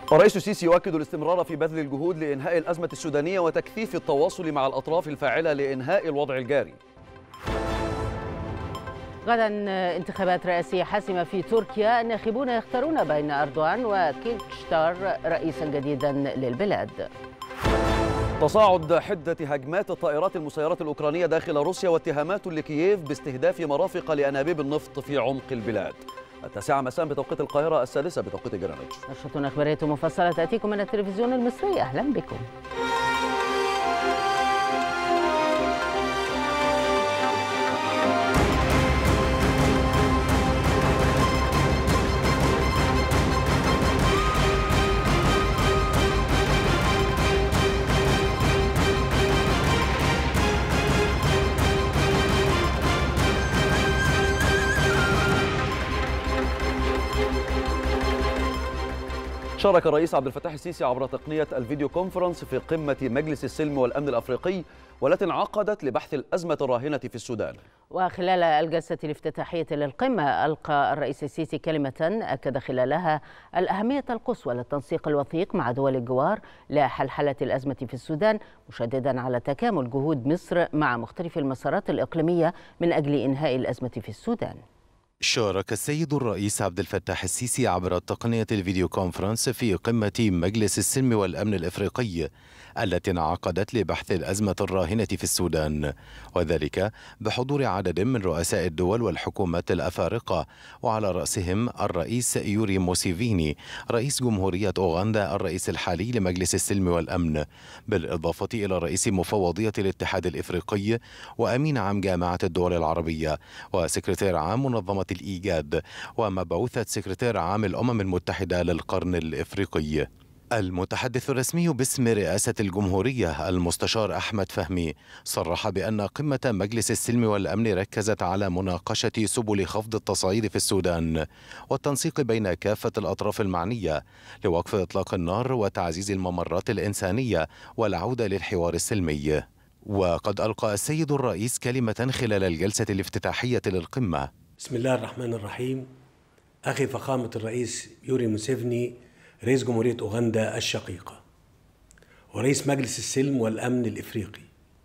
الرئيس السيسي يؤكد الاستمرار في بذل الجهود لإنهاء الأزمة السودانية وتكثيف التواصل مع الأطراف الفاعلة لإنهاء الوضع الجاري. غدا انتخابات رئاسية حاسمة في تركيا، الناخبون يختارون بين أردوغان وكيلشدار رئيسا جديدا للبلاد. تصاعد حدة هجمات الطائرات المسيرة الأوكرانية داخل روسيا واتهامات لكييف باستهداف مرافق لأنابيب النفط في عمق البلاد. 9 مساء بتوقيت القاهرة، 6 بتوقيت جرينتش. نشرة أخبارية مفصلة تأتيكم من التلفزيون المصري، أهلا بكم. شارك الرئيس عبد الفتاح السيسي عبر تقنية الفيديو كونفرنس في قمة مجلس السلم والأمن الأفريقي والتي انعقدت لبحث الأزمة الراهنة في السودان. وخلال الجلسة الافتتاحية للقمة ألقى الرئيس السيسي كلمة أكد خلالها الأهمية القصوى للتنسيق الوثيق مع دول الجوار لحلحلة الأزمة في السودان، مشددا على تكامل جهود مصر مع مختلف المسارات الإقليمية من أجل إنهاء الأزمة في السودان. شارك السيد الرئيس عبد الفتاح السيسي عبر تقنية الفيديو كونفرنس في قمة مجلس السلم والأمن الإفريقي التي انعقدت لبحث الأزمة الراهنة في السودان، وذلك بحضور عدد من رؤساء الدول والحكومات الأفارقة، وعلى رأسهم الرئيس يوري موسيفيني رئيس جمهورية أوغندا الرئيس الحالي لمجلس السلم والأمن، بالإضافة إلى رئيس مفوضية الاتحاد الإفريقي وأمين عام جامعة الدول العربية وسكرتير عام منظمة الإيجاد ومبعوثة سكرتير عام الأمم المتحدة للقرن الإفريقي. المتحدث الرسمي باسم رئاسة الجمهورية المستشار أحمد فهمي صرح بأن قمة مجلس السلم والأمن ركزت على مناقشة سبل خفض التصعيد في السودان والتنسيق بين كافة الأطراف المعنية لوقف إطلاق النار وتعزيز الممرات الإنسانية والعودة للحوار السلمي. وقد ألقى السيد الرئيس كلمة خلال الجلسة الافتتاحية للقمة. بسم الله الرحمن الرحيم. أخي فخامة الرئيس يوري موسيفني رئيس جمهورية أوغندا الشقيقة ورئيس مجلس السلم والأمن الإفريقي،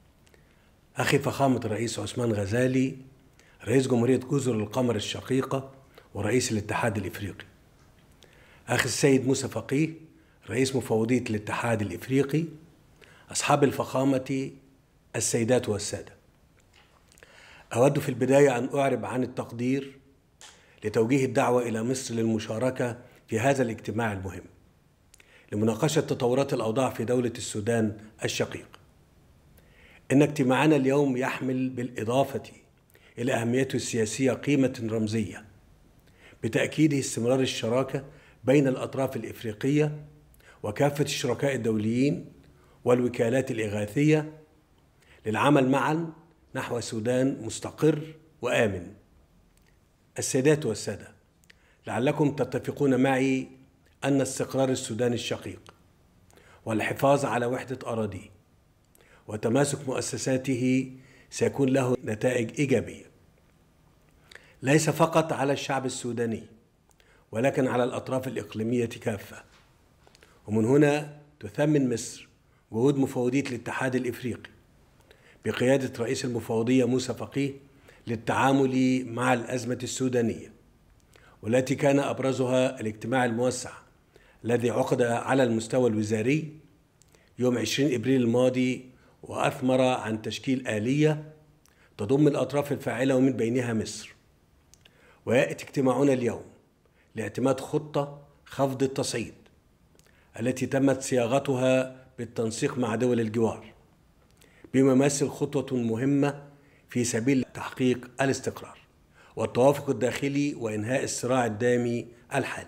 أخي فخامة الرئيس عثمان غزالي رئيس جمهورية جزر القمر الشقيقة ورئيس الاتحاد الإفريقي، أخي السيد موسى فقيه رئيس مفوضية الاتحاد الإفريقي، أصحاب الفخامة السيدات والسادة، أود في البداية أن أعرب عن التقدير لتوجيه الدعوة إلى مصر للمشاركة في هذا الاجتماع المهم لمناقشة تطورات الأوضاع في دولة السودان الشقيق. إن اجتماعنا اليوم يحمل بالإضافة إلى أهميته السياسية قيمة رمزية بتأكيد استمرار الشراكة بين الأطراف الإفريقية وكافة الشركاء الدوليين والوكالات الإغاثية للعمل معا نحو سودان مستقر وآمن. السيدات والسادة، لعلكم تتفقون معي أن استقرار السودان الشقيق والحفاظ على وحدة أراضيه وتماسك مؤسساته سيكون له نتائج إيجابية ليس فقط على الشعب السوداني ولكن على الأطراف الإقليمية كافة. ومن هنا تثمن مصر جهود مفوضية الاتحاد الإفريقي بقيادة رئيس المفوضية موسى فقيه للتعامل مع الأزمة السودانية، والتي كان أبرزها الاجتماع الموسع الذي عقد على المستوى الوزاري يوم 20 إبريل الماضي، وأثمر عن تشكيل آلية تضم الأطراف الفاعلة ومن بينها مصر. ويأتي اجتماعنا اليوم لاعتماد خطة خفض التصعيد التي تمت صياغتها بالتنسيق مع دول الجوار، بما يمثل خطوة مهمة في سبيل تحقيق الاستقرار والتوافق الداخلي وإنهاء الصراع الدامي الحالي.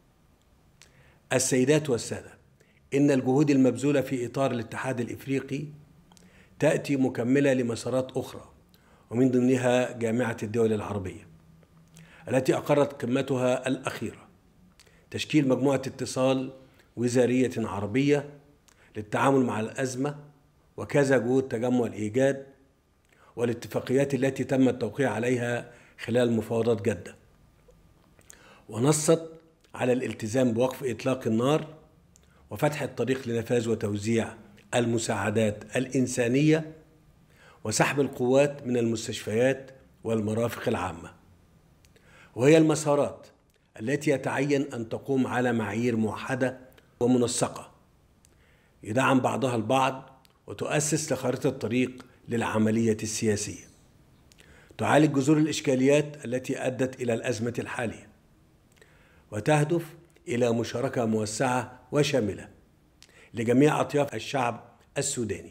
السيدات والسادة، إن الجهود المبذولة في إطار الاتحاد الإفريقي تأتي مكملة لمسارات أخرى، ومن ضمنها جامعة الدول العربية التي أقرت قمتها الأخيرة تشكيل مجموعة اتصال وزارية عربية للتعامل مع الأزمة، وكذا جهود تجمع الإيجاد والاتفاقيات التي تم التوقيع عليها خلال مفاوضات جدة، ونصت على الالتزام بوقف إطلاق النار وفتح الطريق لنفاذ وتوزيع المساعدات الإنسانية وسحب القوات من المستشفيات والمرافق العامة، وهي المسارات التي يتعين أن تقوم على معايير موحدة ومنسقة يدعم بعضها البعض وتؤسس لخارطة الطريق للعملية السياسية، تعالج جذور الإشكاليات التي أدت إلى الأزمة الحالية، وتهدف إلى مشاركة موسعة وشاملة لجميع أطياف الشعب السوداني.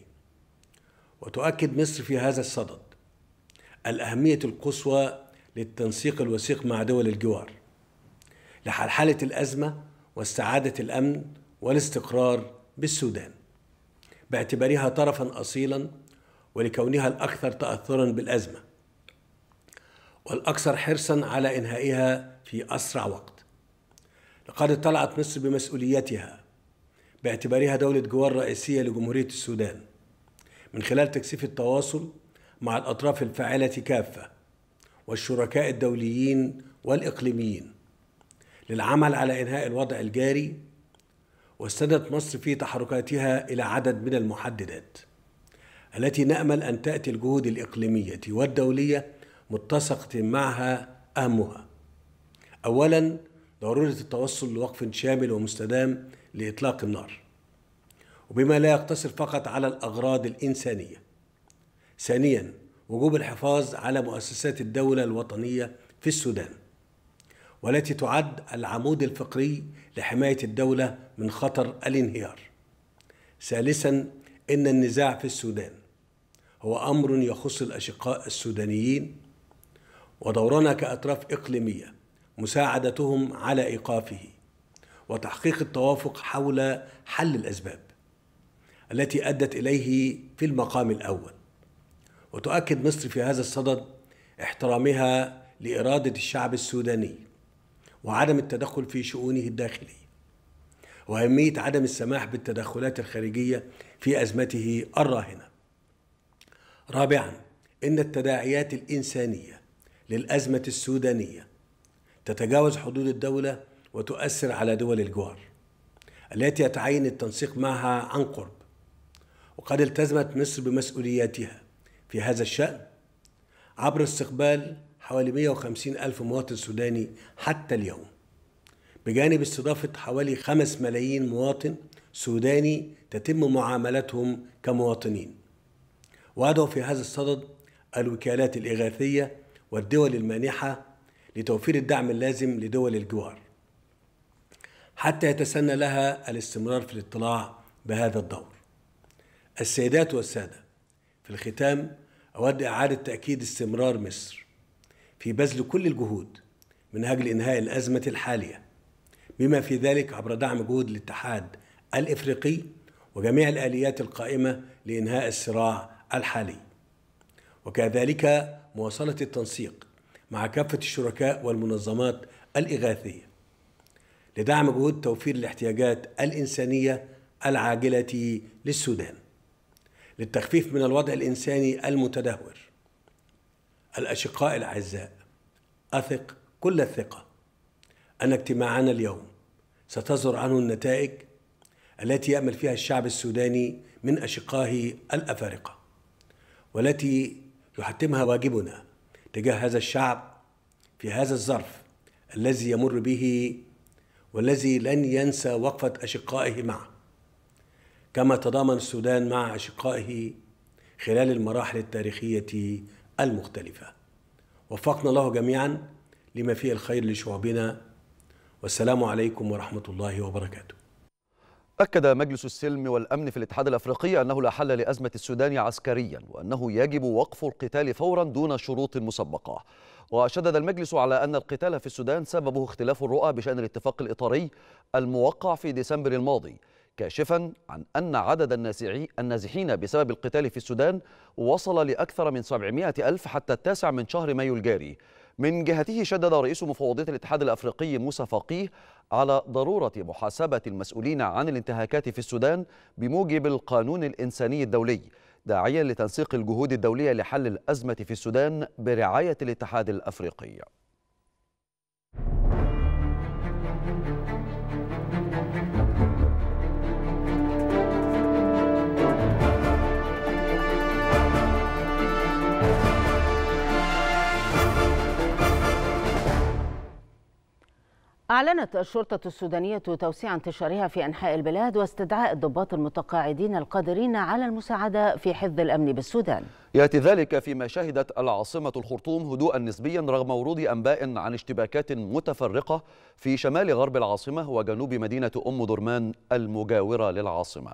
وتؤكد مصر في هذا الصدد الأهمية القصوى للتنسيق الوثيق مع دول الجوار لحلحلة الأزمة واستعادة الأمن والاستقرار بالسودان، باعتبارها طرفا أصيلا ولكونها الأكثر تأثرا بالأزمة والأكثر حرصا على إنهائها في أسرع وقت. لقد اطلعت مصر بمسؤوليتها باعتبارها دولة جوار رئيسية لجمهورية السودان من خلال تكثيف التواصل مع الأطراف الفاعلة كافة والشركاء الدوليين والإقليميين للعمل على إنهاء الوضع الجاري. واستندت مصر في تحركاتها إلى عدد من المحددات التي نأمل أن تأتي الجهود الإقليمية والدولية متسقة معها أهمها: أولاً، ضرورة التوصل لوقف شامل ومستدام لإطلاق النار وبما لا يقتصر فقط على الأغراض الإنسانية. ثانياً، وجوب الحفاظ على مؤسسات الدولة الوطنية في السودان والتي تعد العمود الفقري لحماية الدولة من خطر الانهيار. ثالثاً، إن النزاع في السودان هو أمر يخص الأشقاء السودانيين، ودورنا كأطراف إقليمية مساعدتهم على إيقافه وتحقيق التوافق حول حل الأسباب التي أدت إليه في المقام الأول. وتؤكد مصر في هذا الصدد احترامها لإرادة الشعب السوداني وعدم التدخل في شؤونه الداخلية، وأهمية عدم السماح بالتدخلات الخارجية في أزمته الراهنة. رابعاً، إن التداعيات الإنسانية للأزمة السودانية تتجاوز حدود الدولة وتؤثر على دول الجوار التي يتعين التنسيق معها عن قرب. وقد التزمت مصر بمسؤولياتها في هذا الشأن عبر استقبال حوالي 150 ألف مواطن سوداني حتى اليوم، بجانب استضافة حوالي 5 ملايين مواطن سوداني تتم معاملتهم كمواطنين. وأدعو في هذا الصدد الوكالات الإغاثية والدول المانحة لتوفير الدعم اللازم لدول الجوار حتى يتسنى لها الاستمرار في الاطلاع بهذا الدور. السيدات والسادة، في الختام أود إعادة تأكيد استمرار مصر في بذل كل الجهود من أجل إنهاء الأزمة الحالية، بما في ذلك عبر دعم جهود الاتحاد الإفريقي وجميع الآليات القائمة لإنهاء الصراع الحالي، وكذلك مواصلة التنسيق مع كافة الشركاء والمنظمات الإغاثية لدعم جهود توفير الاحتياجات الإنسانية العاجلة للسودان للتخفيف من الوضع الإنساني المتدهور. الأشقاء الأعزاء، أثق كل الثقة أن اجتماعنا اليوم ستظهر عنه النتائج التي يأمل فيها الشعب السوداني من أشقائه الأفارقة، والتي يحتمها واجبنا تجاه هذا الشعب في هذا الظرف الذي يمر به والذي لن ينسى وقفة أشقائه معه، كما تضامن السودان مع أشقائه خلال المراحل التاريخية المختلفة. وفقنا الله جميعا لما فيه الخير لشعوبنا، والسلام عليكم ورحمة الله وبركاته. أكد مجلس السلم والأمن في الاتحاد الأفريقي أنه لا حل لأزمة السودان عسكريا، وأنه يجب وقف القتال فورا دون شروط مسبقة. وشدد المجلس على أن القتال في السودان سببه اختلاف الرؤى بشأن الاتفاق الإطاري الموقع في ديسمبر الماضي، كاشفا عن أن عدد النازحين بسبب القتال في السودان وصل لأكثر من 700 ألف حتى 9 من شهر مايو الجاري. من جهته شدد رئيس مفوضية الاتحاد الأفريقي موسى فقيه على ضرورة محاسبة المسؤولين عن الانتهاكات في السودان بموجب القانون الإنساني الدولي، داعيا لتنسيق الجهود الدولية لحل الأزمة في السودان برعاية الاتحاد الأفريقي. أعلنت الشرطة السودانية توسيع انتشارها في أنحاء البلاد واستدعاء الضباط المتقاعدين القادرين على المساعدة في حفظ الأمن بالسودان. يأتي ذلك فيما شهدت العاصمة الخرطوم هدوءا نسبيا رغم ورود أنباء عن اشتباكات متفرقة في شمال غرب العاصمة وجنوب مدينة أم درمان المجاورة للعاصمة.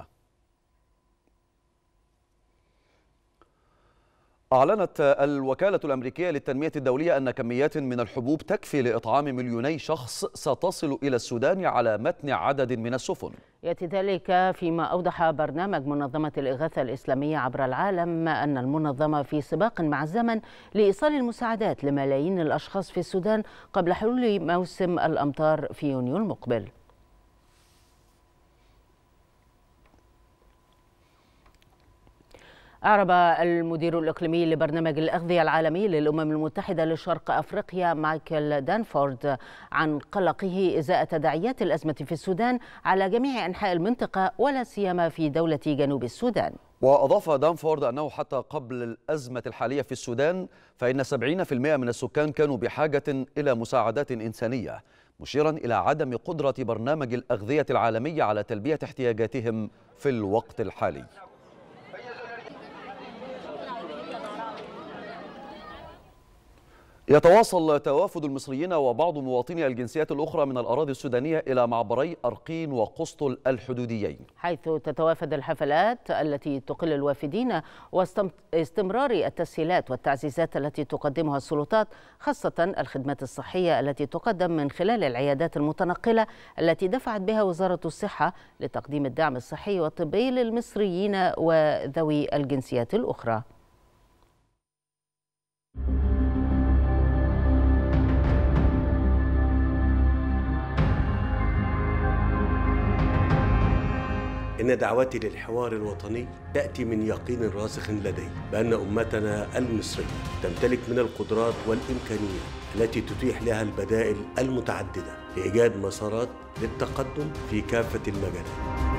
أعلنت الوكالة الأمريكية للتنمية الدولية أن كميات من الحبوب تكفي لإطعام مليوني شخص ستصل إلى السودان على متن عدد من السفن. يأتي ذلك فيما أوضح برنامج منظمة الإغاثة الإسلامية عبر العالم أن المنظمة في سباق مع الزمن لإيصال المساعدات لملايين الأشخاص في السودان قبل حلول موسم الأمطار في يونيو المقبل. أعرب المدير الإقليمي لبرنامج الأغذية العالمي للأمم المتحدة لشرق أفريقيا مايكل دانفورد عن قلقه إزاء تداعيات الأزمة في السودان على جميع أنحاء المنطقة ولا سيما في دولة جنوب السودان. وأضاف دانفورد أنه حتى قبل الأزمة الحالية في السودان فإن 70% من السكان كانوا بحاجة إلى مساعدات إنسانية، مشيرا إلى عدم قدرة برنامج الأغذية العالمي على تلبية احتياجاتهم في الوقت الحالي. يتواصل توافد المصريين وبعض مواطني الجنسيات الأخرى من الأراضي السودانية إلى معبري أرقين وقسطل الحدوديين، حيث تتوافد الحفلات التي تقل الوافدين واستمرار التسهيلات والتعزيزات التي تقدمها السلطات، خاصة الخدمات الصحية التي تقدم من خلال العيادات المتنقلة التي دفعت بها وزارة الصحة لتقديم الدعم الصحي والطبي للمصريين وذوي الجنسيات الأخرى. إن دعوتي للحوار الوطني تأتي من يقين راسخ لدي بأن أمتنا المصرية تمتلك من القدرات والإمكانيات التي تتيح لها البدائل المتعددة لإيجاد مسارات للتقدم في كافة المجالات.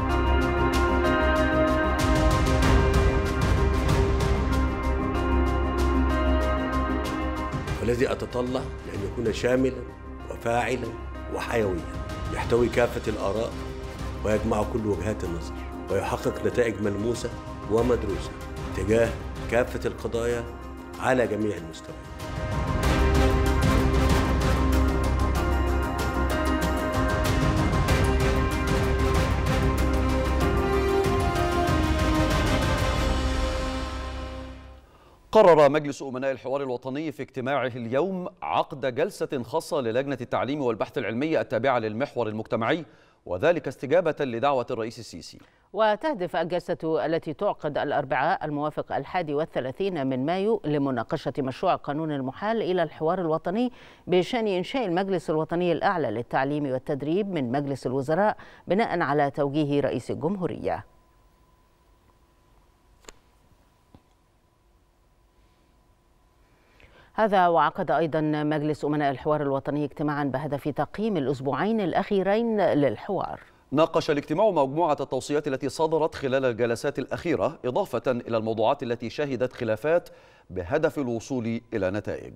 والذي أتطلع لأن يكون شاملا وفاعلا وحيويا، يحتوي كافة الآراء ويجمع كل وجهات النظر ويحقق نتائج ملموسة ومدروسة تجاه كافة القضايا على جميع المستويات. قرر مجلس أمناء الحوار الوطني في اجتماعه اليوم عقد جلسة خاصة للجنة التعليم والبحث العلمي التابعة للمحور المجتمعي، وذلك استجابة لدعوة الرئيس السيسي. وتهدف الجلسة التي تعقد الأربعاء الموافق 31 من مايو لمناقشة مشروع قانون المحال إلى الحوار الوطني بشأن إنشاء المجلس الوطني الأعلى للتعليم والتدريب من مجلس الوزراء بناء على توجيه رئيس الجمهورية. هذا وعقد أيضا مجلس أمناء الحوار الوطني اجتماعا بهدف تقييم الأسبوعين الأخيرين للحوار. ناقش الاجتماع مجموعة التوصيات التي صدرت خلال الجلسات الأخيرة إضافة إلى الموضوعات التي شهدت خلافات بهدف الوصول إلى نتائج.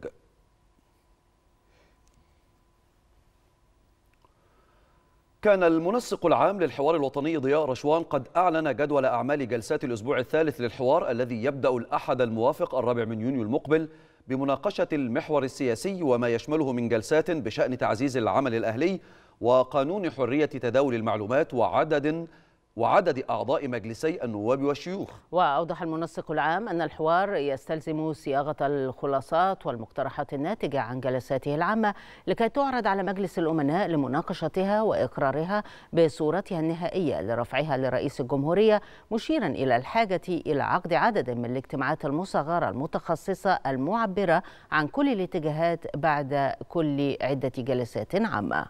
كان المنسق العام للحوار الوطني ضياء رشوان قد أعلن جدول أعمال جلسات الأسبوع الثالث للحوار الذي يبدأ الأحد الموافق 4 من يونيو المقبل بمناقشة المحور السياسي وما يشمله من جلسات بشأن تعزيز العمل الأهلي وقانون حرية تداول المعلومات وعدد أعضاء مجلسي النواب والشيوخ. وأوضح المنسق العام أن الحوار يستلزم صياغة الخلاصات والمقترحات الناتجة عن جلساته العامة لكي تعرض على مجلس الأمناء لمناقشتها وإقرارها بصورتها النهائية لرفعها لرئيس الجمهورية، مشيرا إلى الحاجة إلى عقد عدد من الاجتماعات المصغرة المتخصصة المعبرة عن كل الاتجاهات بعد كل عدة جلسات عامة.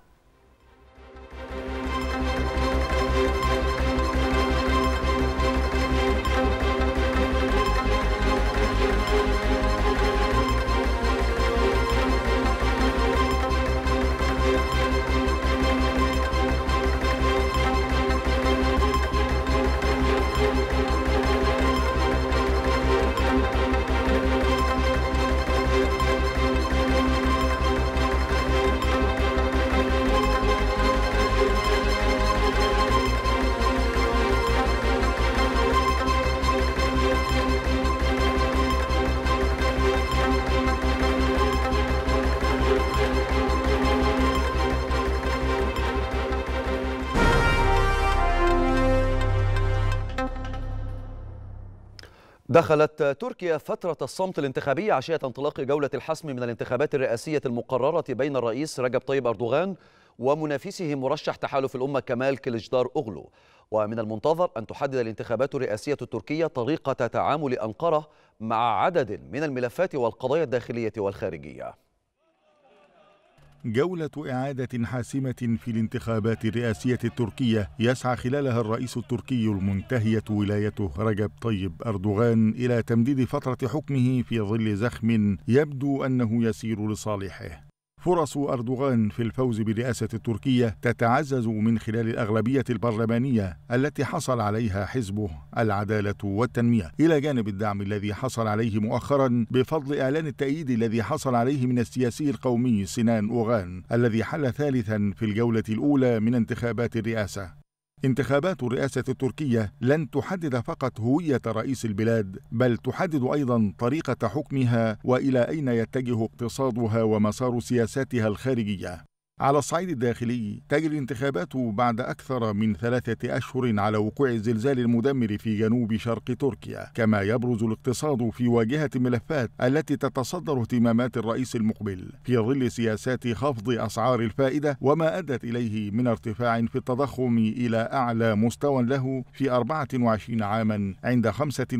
دخلت تركيا فترة الصمت الانتخابي عشية انطلاق جولة الحسم من الانتخابات الرئاسية المقررة بين الرئيس رجب طيب أردوغان ومنافسه مرشح تحالف الأمة كمال كليجدار أوغلو. ومن المنتظر أن تحدد الانتخابات الرئاسية التركية طريقة تعامل أنقرة مع عدد من الملفات والقضايا الداخلية والخارجية. جولة إعادة حاسمة في الانتخابات الرئاسية التركية يسعى خلالها الرئيس التركي المنتهية ولايته رجب طيب أردوغان إلى تمديد فترة حكمه في ظل زخم يبدو أنه يسير لصالحه. فرص أردوغان في الفوز برئاسة التركية تتعزز من خلال الأغلبية البرلمانية التي حصل عليها حزبه العدالة والتنمية، إلى جانب الدعم الذي حصل عليه مؤخرا بفضل إعلان التأييد الذي حصل عليه من السياسي القومي سنان أوغان الذي حل ثالثا في الجولة الأولى من انتخابات الرئاسة. انتخابات الرئاسة التركية لن تحدد فقط هوية رئيس البلاد، بل تحدد أيضا طريقة حكمها وإلى أين يتجه اقتصادها ومسار سياساتها الخارجية. على الصعيد الداخلي تجري الانتخابات بعد أكثر من 3 أشهر على وقوع الزلزال المدمر في جنوب شرق تركيا، كما يبرز الاقتصاد في واجهة الملفات التي تتصدر اهتمامات الرئيس المقبل في ظل سياسات خفض أسعار الفائدة وما أدت إليه من ارتفاع في التضخم إلى أعلى مستوى له في 24 عاما عند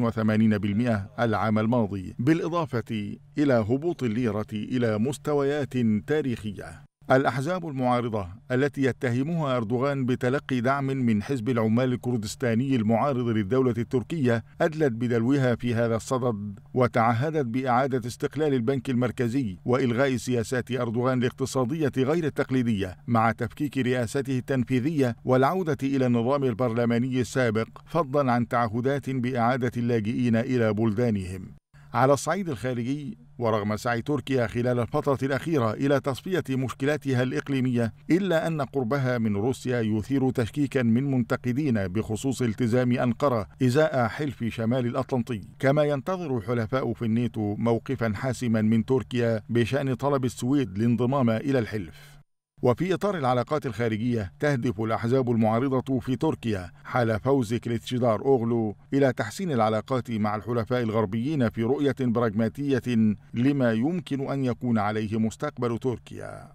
85% العام الماضي، بالإضافة إلى هبوط الليرة إلى مستويات تاريخية. الأحزاب المعارضة التي يتهمها أردوغان بتلقي دعم من حزب العمال الكردستاني المعارض للدولة التركية أدلت بدلوها في هذا الصدد، وتعهدت بإعادة استقلال البنك المركزي وإلغاء سياسات أردوغان الاقتصادية غير التقليدية مع تفكيك رئاسته التنفيذية والعودة إلى النظام البرلماني السابق، فضلا عن تعهدات بإعادة اللاجئين إلى بلدانهم. على الصعيد الخارجي، ورغم سعي تركيا خلال الفترة الأخيرة إلى تصفية مشكلاتها الإقليمية، إلا أن قربها من روسيا يثير تشكيكا من منتقدين بخصوص التزام أنقرة إزاء حلف شمال الأطلنطي، كما ينتظر الحلفاء في الناتو موقفا حاسما من تركيا بشأن طلب السويد الانضمام إلى الحلف. وفي إطار العلاقات الخارجية تهدف الأحزاب المعارضة في تركيا حال فوز كليجدار أوغلو إلى تحسين العلاقات مع الحلفاء الغربيين في رؤية براغماتية لما يمكن أن يكون عليه مستقبل تركيا.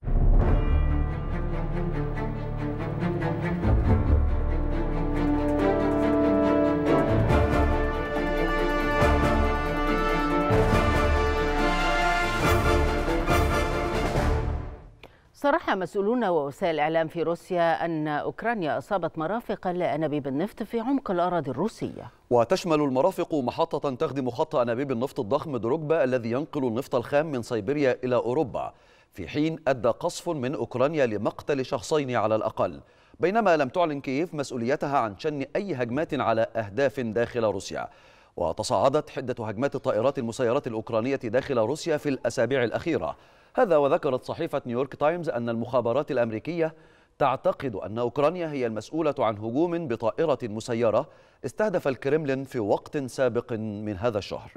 صرح مسؤولون ووسائل الإعلام في روسيا أن أوكرانيا أصابت مرافق لأنابيب النفط في عمق الأراضي الروسية. وتشمل المرافق محطة تخدم خط أنابيب النفط الضخم دروجبا الذي ينقل النفط الخام من سيبيريا إلى أوروبا، في حين أدى قصف من أوكرانيا لمقتل شخصين على الأقل، بينما لم تعلن كييف مسؤوليتها عن شن أي هجمات على أهداف داخل روسيا. وتصاعدت حدة هجمات الطائرات المسيرة الأوكرانية داخل روسيا في الأسابيع الأخيرة. هذا وذكرت صحيفة نيويورك تايمز أن المخابرات الأمريكية تعتقد أن أوكرانيا هي المسؤولة عن هجوم بطائرة مسيرة استهدف الكرملين في وقت سابق من هذا الشهر.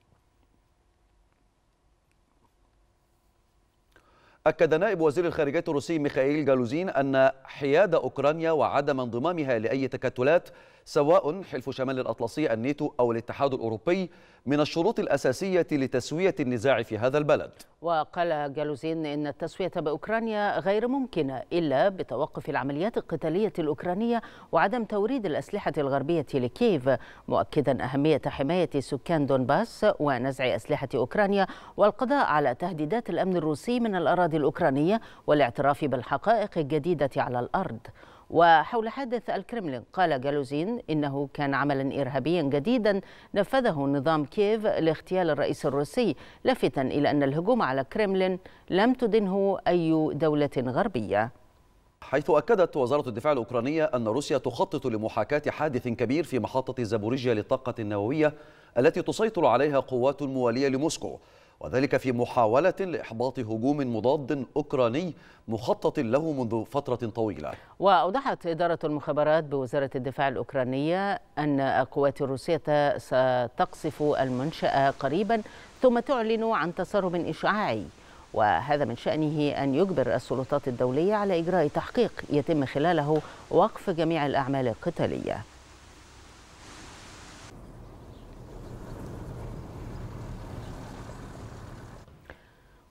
أكد نائب وزير الخارجية الروسي ميخائيل جالوزين أن حياد أوكرانيا وعدم انضمامها لأي تكتلات سواء حلف شمال الأطلسي الناتو أو الاتحاد الأوروبي من الشروط الأساسية لتسوية النزاع في هذا البلد. وقال جالوزين إن التسوية بأوكرانيا غير ممكنة إلا بتوقف العمليات القتالية الأوكرانية وعدم توريد الأسلحة الغربية لكييف، مؤكدا أهمية حماية سكان دونباس ونزع أسلحة أوكرانيا والقضاء على تهديدات الأمن الروسي من الأراضي الأوكرانية والاعتراف بالحقائق الجديدة على الأرض. وحول حادث الكرملين قال جالوزين إنه كان عملا إرهابيا جديدا نفذه نظام كييف لاغتيال الرئيس الروسي، لافتا إلى أن الهجوم على الكرملين لم تدنه أي دولة غربية. حيث أكدت وزارة الدفاع الأوكرانية أن روسيا تخطط لمحاكاة حادث كبير في محطة زابوريجيا للطاقة النووية التي تسيطر عليها قوات موالية لموسكو، وذلك في محاولة لإحباط هجوم مضاد أوكراني مخطط له منذ فترة طويلة. وأوضحت إدارة المخابرات بوزارة الدفاع الأوكرانية أن القوات الروسية ستقصف المنشأة قريبا ثم تعلن عن تسرب إشعاعي، وهذا من شأنه أن يجبر السلطات الدولية على إجراء تحقيق يتم خلاله وقف جميع الأعمال القتالية.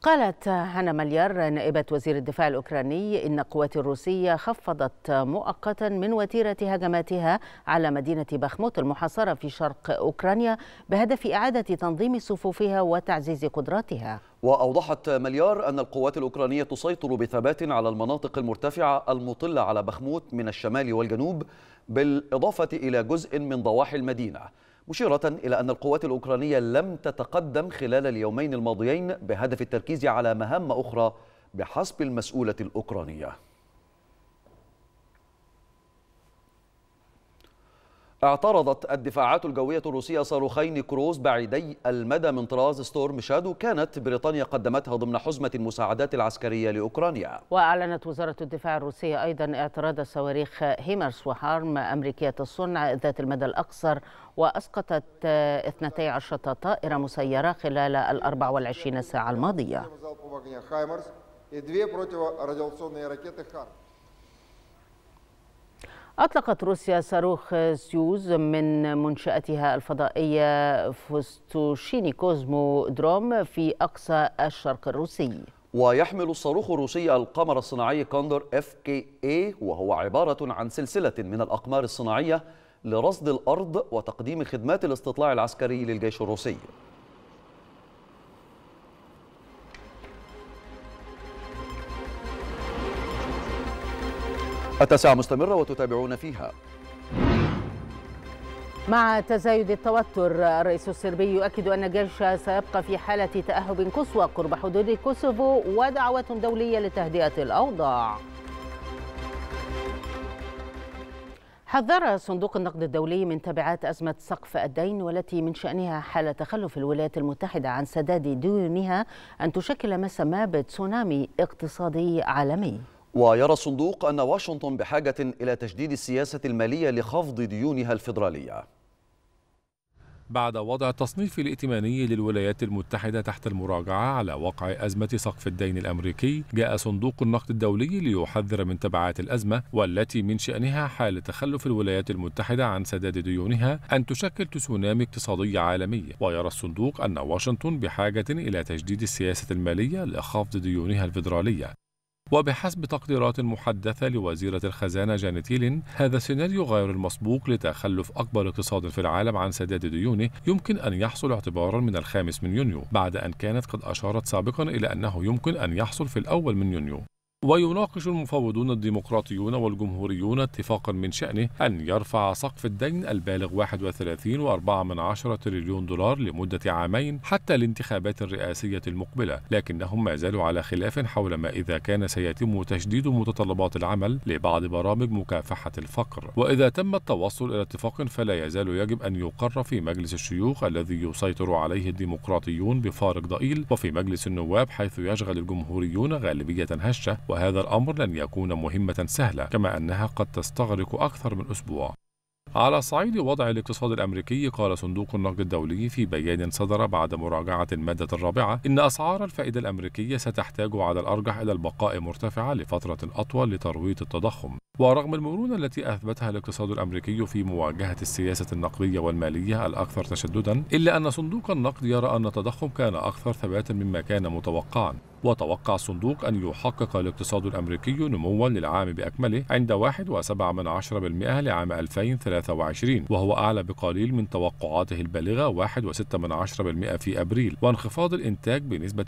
قالت هانا ماليار نائبة وزير الدفاع الأوكراني إن القوات الروسية خفضت مؤقتا من وتيرة هجماتها على مدينة بخموت المحاصرة في شرق أوكرانيا بهدف إعادة تنظيم صفوفها وتعزيز قدراتها. وأوضحت ماليار أن القوات الأوكرانية تسيطر بثبات على المناطق المرتفعة المطلة على بخموت من الشمال والجنوب، بالإضافة إلى جزء من ضواحي المدينة، مشيرة إلى أن القوات الأوكرانية لم تتقدم خلال اليومين الماضيين بهدف التركيز على مهام أخرى بحسب المسؤولة الأوكرانية. اعترضت الدفاعات الجوية الروسية صاروخين كروز بعيدي المدى من طراز ستورم شادو كانت بريطانيا قدمتها ضمن حزمة المساعدات العسكرية لأوكرانيا. وأعلنت وزارة الدفاع الروسية أيضا اعتراض صواريخ هيمارس وهارم أمريكية الصنع ذات المدى الأقصر، وأسقطت 12 طائرة مسيرة خلال 24 ساعة الماضية. أطلقت روسيا صاروخ سيوز من منشأتها الفضائية فوستوشيني كوزمودروم في أقصى الشرق الروسي. ويحمل الصاروخ الروسي القمر الصناعي كوندور FKA، وهو عبارة عن سلسلة من الأقمار الصناعية لرصد الأرض وتقديم خدمات الاستطلاع العسكري للجيش الروسي. التاسعة مستمرة وتتابعون فيها. مع تزايد التوتر، الرئيس الصربي يؤكد أن الجيش سيبقى في حالة تأهب قصوى قرب حدود كوسوفو، ودعوة دولية لتهدئة الأوضاع. حذر صندوق النقد الدولي من تبعات أزمة سقف الدين، والتي من شأنها حال تخلف الولايات المتحدة عن سداد ديونها أن تشكل ما سماه بتسونامي اقتصادي عالمي. ويرى الصندوق أن واشنطن بحاجة إلى تجديد السياسة المالية لخفض ديونها الفيدرالية. بعد وضع التصنيف الائتماني للولايات المتحدة تحت المراجعة على وقع أزمة سقف الدين الأمريكي، جاء صندوق النقد الدولي ليحذر من تبعات الأزمة، والتي من شأنها حال تخلف الولايات المتحدة عن سداد ديونها أن تشكل تسونامي اقتصادي عالمي. ويرى الصندوق أن واشنطن بحاجة إلى تجديد السياسة المالية لخفض ديونها الفيدرالية. وبحسب تقديرات محدثة لوزيرة الخزانة جانيت يلين، هذا السيناريو غير المسبوق لتخلف أكبر اقتصاد في العالم عن سداد ديونه يمكن أن يحصل اعتبارا من 5 يونيو، بعد أن كانت قد أشارت سابقا إلى أنه يمكن أن يحصل في 1 يونيو. ويناقش المفوضون الديمقراطيون والجمهوريون اتفاقا من شأنه أن يرفع سقف الدين البالغ 31.4 تريليون دولار لمدة عامين حتى الانتخابات الرئاسية المقبلة، لكنهم ما زالوا على خلاف حول ما إذا كان سيتم تشديد متطلبات العمل لبعض برامج مكافحة الفقر. وإذا تم التوصل إلى اتفاق فلا يزال يجب أن يقر في مجلس الشيوخ الذي يسيطر عليه الديمقراطيون بفارق ضئيل، وفي مجلس النواب حيث يشغل الجمهوريون غالبية هشة، وهذا الأمر لن يكون مهمة سهلة، كما أنها قد تستغرق أكثر من أسبوع. على صعيد وضع الاقتصاد الأمريكي، قال صندوق النقد الدولي في بيان صدر بعد مراجعة المادة الرابعة إن أسعار الفائدة الأمريكية ستحتاج على الأرجح إلى البقاء مرتفعة لفترة أطول لترويض التضخم. ورغم المرونة التي أثبتها الاقتصاد الأمريكي في مواجهة السياسة النقدية والمالية الأكثر تشددا، إلا أن صندوق النقد يرى أن التضخم كان أكثر ثباتا مما كان متوقعا. وتوقع الصندوق أن يحقق الاقتصاد الأمريكي نموا للعام بأكمله عند 1.7% لعام 2023، وهو أعلى بقليل من توقعاته البالغة 1.6% في أبريل، وانخفاض الإنتاج بنسبة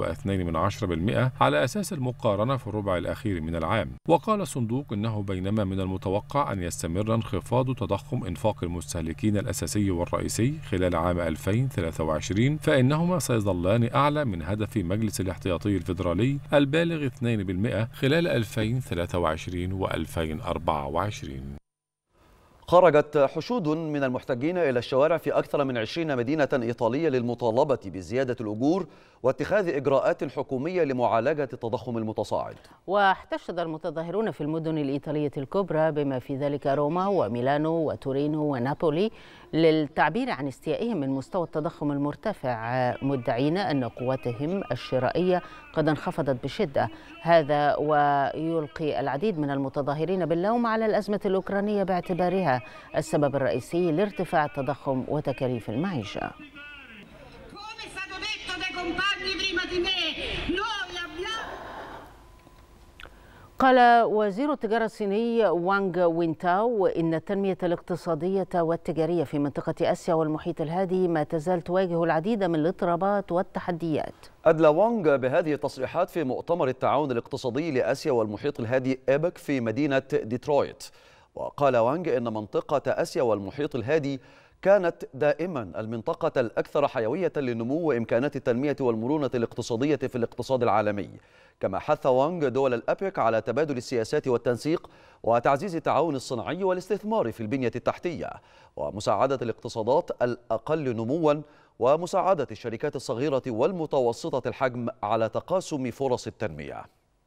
1.2% على أساس المقارنة في الربع الأخير من العام. وقال الصندوق إنه بينما من المتوقع أن يستمر انخفاض تضخم إنفاق المستهلكين الأساسي والرئيسي خلال عام 2023، فإنهما سيظلان أعلى من هدف مجلس الاحتياطي الفيدرالي البالغ 2% خلال 2023 و 2024. خرجت حشود من المحتجين إلى الشوارع في أكثر من 20 مدينة إيطالية للمطالبة بزيادة الأجور واتخاذ إجراءات حكومية لمعالجة التضخم المتصاعد. واحتشد المتظاهرون في المدن الإيطالية الكبرى بما في ذلك روما وميلانو وتورينو ونابولي للتعبير عن استيائهم من مستوى التضخم المرتفع، مدعين أن قوتهم الشرائية قد انخفضت بشدة. هذا ويلقي العديد من المتظاهرين باللوم على الأزمة الأوكرانية باعتبارها السبب الرئيسي لارتفاع التضخم وتكاليف المعيشة. Come è stato detto dai compagni prima di me, قال وزير التجارة الصيني وانغ وينتاو إن التنمية الاقتصادية والتجارية في منطقة آسيا والمحيط الهادي ما تزال تواجه العديد من الاضطرابات والتحديات. أدلى وانغ بهذه التصريحات في مؤتمر التعاون الاقتصادي لآسيا والمحيط الهادي إيبك في مدينة ديترويت. وقال وانغ إن منطقة آسيا والمحيط الهادي كانت دائما المنطقة الأكثر حيوية للنمو وإمكانات التنمية والمرونة الاقتصادية في الاقتصاد العالمي. كما حث وانغ دول الأبيك على تبادل السياسات والتنسيق وتعزيز التعاون الصناعي والاستثمار في البنية التحتية ومساعدة الاقتصادات الأقل نموا ومساعدة الشركات الصغيرة والمتوسطة الحجم على تقاسم فرص التنمية.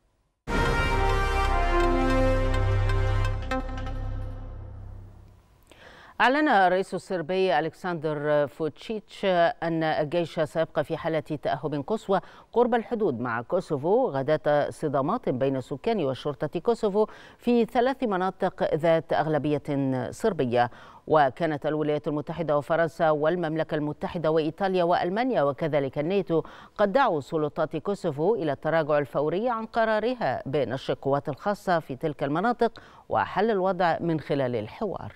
أعلن الرئيس الصربي ألكسندر فوتشيتش أن الجيش سيبقى في حالة تأهب قصوى قرب الحدود مع كوسوفو غداة صدامات بين سكان وشرطة كوسوفو في 3 مناطق ذات أغلبية صربية. وكانت الولايات المتحدة وفرنسا والمملكة المتحدة وإيطاليا وألمانيا وكذلك الناتو قد دعوا سلطات كوسوفو إلى التراجع الفوري عن قرارها بنشر القوات الخاصة في تلك المناطق وحل الوضع من خلال الحوار.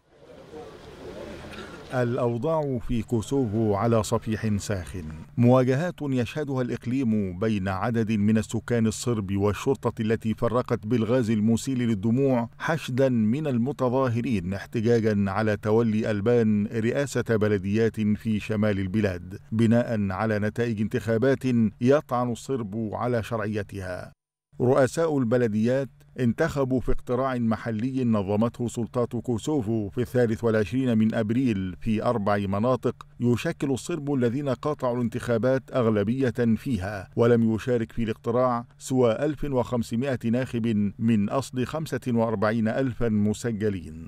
الأوضاع في كوسوفو على صفيح ساخن، مواجهات يشهدها الإقليم بين عدد من السكان الصرب والشرطة التي فرقت بالغاز المسيل للدموع حشدا من المتظاهرين احتجاجا على تولي ألبان رئاسة بلديات في شمال البلاد بناء على نتائج انتخابات يطعن الصرب على شرعيتها. رؤساء البلديات انتخبوا في اقتراع محلي نظمته سلطات كوسوفو في 23 من أبريل في 4 مناطق يشكل الصرب الذين قاطعوا الانتخابات أغلبية فيها، ولم يشارك في الاقتراع سوى 1500 ناخب من أصل 45,000 مسجلين.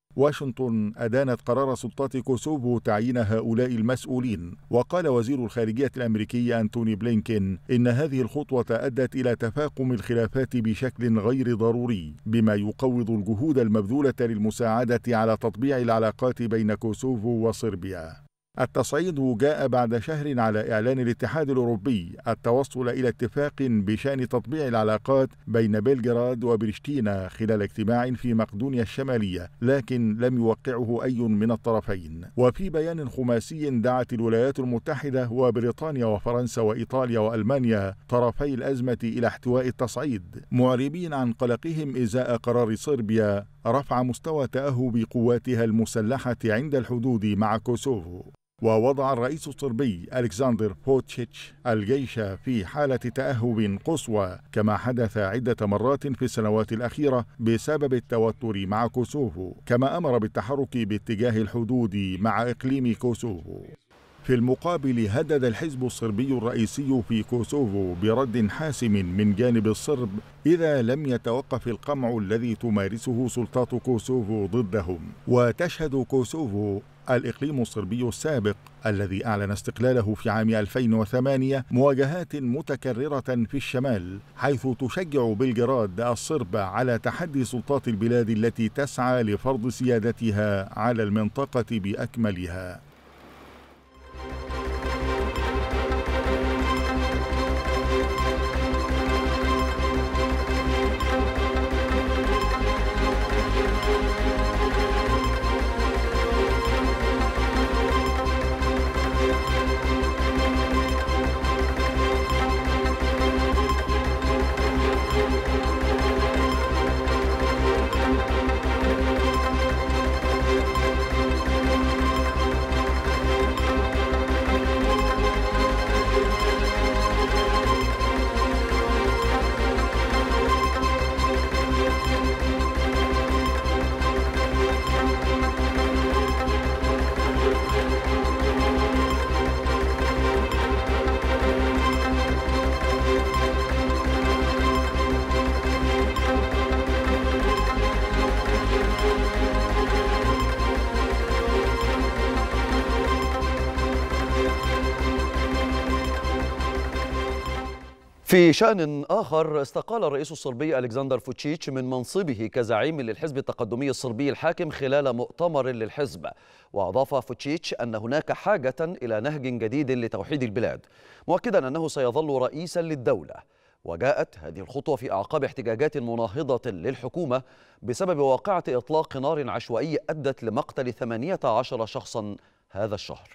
واشنطن أدانت قرار سلطات كوسوفو تعيين هؤلاء المسؤولين، وقال وزير الخارجية الأمريكي أنتوني بلينكين إن هذه الخطوة أدت إلى تفاقم الخلافات بشكل غير ضروري، بما يقوض الجهود المبذولة للمساعدة على تطبيع العلاقات بين كوسوفو وصربيا. التصعيد جاء بعد شهر على إعلان الاتحاد الأوروبي التوصل إلى اتفاق بشأن تطبيع العلاقات بين بلغراد وبريشتينا خلال اجتماع في مقدونيا الشمالية، لكن لم يوقعه أي من الطرفين. وفي بيان خماسي دعت الولايات المتحدة وبريطانيا وفرنسا وإيطاليا وألمانيا طرفي الأزمة إلى احتواء التصعيد، معربين عن قلقهم إزاء قرار صربيا رفع مستوى تأهب قواتها المسلحة عند الحدود مع كوسوفو. ووضع الرئيس الصربي ألكسندر فوتشيتش الجيش في حالة تأهب قصوى، كما حدث عدة مرات في السنوات الأخيرة بسبب التوتر مع كوسوفو، كما أمر بالتحرك باتجاه الحدود مع إقليم كوسوفو. في المقابل هدد الحزب الصربي الرئيسي في كوسوفو برد حاسم من جانب الصرب إذا لم يتوقف القمع الذي تمارسه سلطات كوسوفو ضدهم. وتشهد كوسوفو الإقليم الصربي السابق الذي أعلن استقلاله في عام 2008 مواجهات متكررة في الشمال، حيث تشجع بلغراد الصرب على تحدي سلطات البلاد التي تسعى لفرض سيادتها على المنطقة بأكملها. في شأن آخر، استقال الرئيس الصربي ألكسندر فوتشيتش من منصبه كزعيم للحزب التقدمي الصربي الحاكم خلال مؤتمر للحزب. وأضاف فوتشيتش أن هناك حاجة إلى نهج جديد لتوحيد البلاد، مؤكدا أنه سيظل رئيسا للدولة. وجاءت هذه الخطوة في أعقاب احتجاجات مناهضة للحكومة بسبب واقعة إطلاق نار عشوائي أدت لمقتل 18 شخصا هذا الشهر.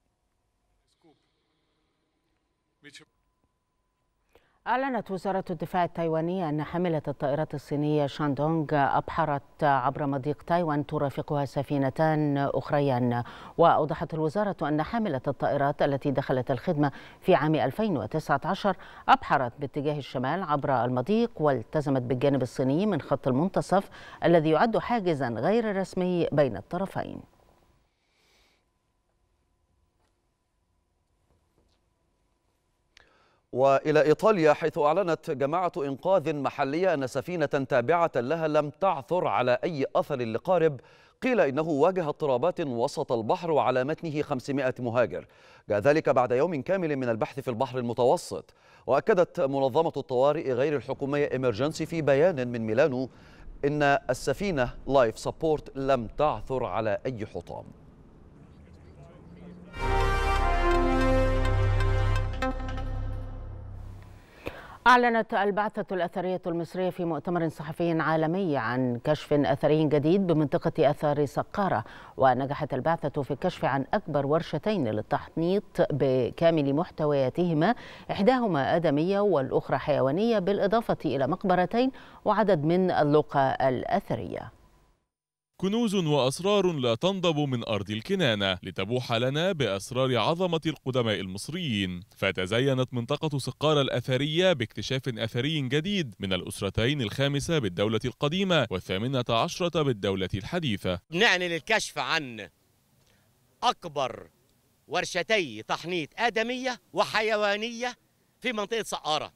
أعلنت وزارة الدفاع التايوانية أن حاملة الطائرات الصينية شاندونغ أبحرت عبر مضيق تايوان ترافقها سفينتان أخريان. وأوضحت الوزارة أن حاملة الطائرات التي دخلت الخدمة في عام 2019 أبحرت باتجاه الشمال عبر المضيق والتزمت بالجانب الصيني من خط المنتصف الذي يعد حاجزا غير رسمي بين الطرفين. وإلى إيطاليا، حيث أعلنت جماعة إنقاذ محلية أن سفينة تابعة لها لم تعثر على أي أثر لقارب قيل إنه واجه اضطرابات وسط البحر وعلى متنه 500 مهاجر. جاء ذلك بعد يوم كامل من البحث في البحر المتوسط. وأكدت منظمة الطوارئ غير الحكومية إمرجنسي في بيان من ميلانو إن السفينة لايف سبورت لم تعثر على أي حطام. أعلنت البعثة الأثرية المصرية في مؤتمر صحفي عالمي عن كشف أثري جديد بمنطقة آثار سقارة. ونجحت البعثة في الكشف عن أكبر ورشتين للتحنيط بكامل محتوياتهما، إحداهما آدمية والأخرى حيوانية، بالإضافة إلى مقبرتين وعدد من اللقى الأثرية. كنوز وأسرار لا تنضب من أرض الكنانة لتبوح لنا بأسرار عظمة القدماء المصريين. فتزينت منطقة سقارة الأثرية باكتشاف أثري جديد من الأسرتين الخامسة بالدولة القديمة وال18 بالدولة الحديثة. نعلن الكشف عن أكبر ورشتي تحنيط آدمية وحيوانية في منطقة سقارة.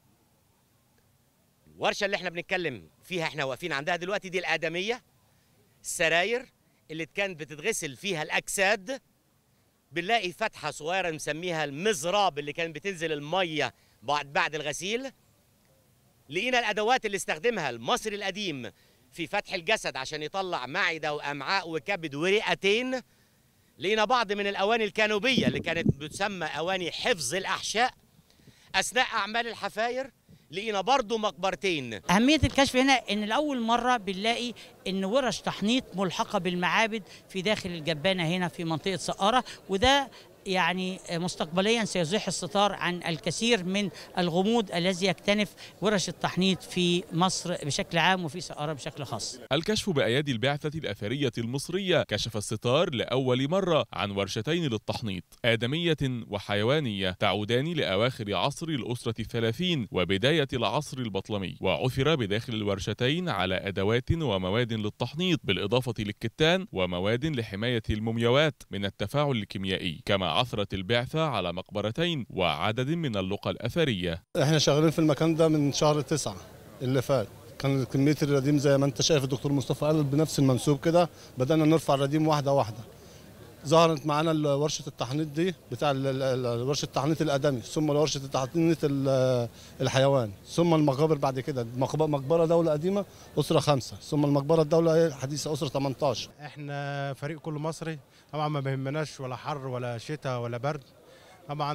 الورشة اللي احنا بنتكلم فيها احنا واقفين عندها دلوقتي دي الآدمية، السراير اللي كانت بتتغسل فيها الأجساد. بنلاقي فتحة صغيرة نسميها المزراب اللي كانت بتنزل المية بعد الغسيل. لقينا الأدوات اللي استخدمها المصري القديم في فتح الجسد عشان يطلع معدة وأمعاء وكبد ورئتين. لقينا بعض من الأواني الكانوبية اللي كانت بتسمى أواني حفظ الأحشاء أثناء أعمال الحفاير. لقينا برضو مقبرتين. أهمية الكشف هنا إن لأول مرة بنلاقي إن ورش تحنيط ملحقة بالمعابد في داخل الجبانة هنا في منطقة سقارة، وده يعني مستقبليا سيزيح الستار عن الكثير من الغموض الذي يكتنف ورش التحنيط في مصر بشكل عام وفي سقارة بشكل خاص. الكشف بأيادي البعثة الأثرية المصرية كشف الستار لأول مرة عن ورشتين للتحنيط آدمية وحيوانية تعودان لأواخر عصر الأسرة الثلاثين وبداية العصر البطلمي. وعثر بداخل الورشتين على أدوات ومواد للتحنيط بالإضافة للكتان ومواد لحماية المومياوات من التفاعل الكيميائي. كما عثرت البعثة على مقبرتين وعدد من اللقى الأثرية. احنا شغالين في المكان ده من شهر 9 اللي فات. كان كمية الرديم زي ما انت شايف الدكتور مصطفى قال بنفس المنسوب كده، بدأنا نرفع الرديم واحدة واحدة. ظهرت معانا ورشة التحنيط دي بتاع ورشة التحنيط الآدمي، ثم ورشة التحنيط الحيوان، ثم المقابر بعد كده. مقبرة دولة قديمة أسرة 5، ثم المقبرة الدولة الحديثة أسرة 18. احنا فريق كله مصري طبعا، ما بيهمناش ولا حر ولا شتاء ولا برد. طبعا